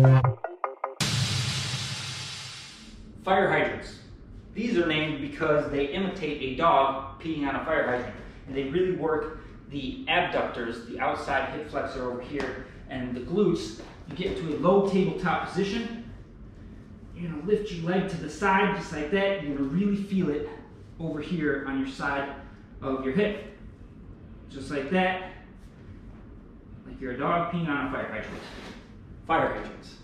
Fire hydrants. These are named because they imitate a dog peeing on a fire hydrant, and they really work the abductors, the outside hip flexor over here, and the glutes. You get into a low tabletop position. You're going to lift your leg to the side just like that. You're going to really feel it over here on your side of your hip. Just like that. Like you're a dog peeing on a fire hydrant. Fire hydrants.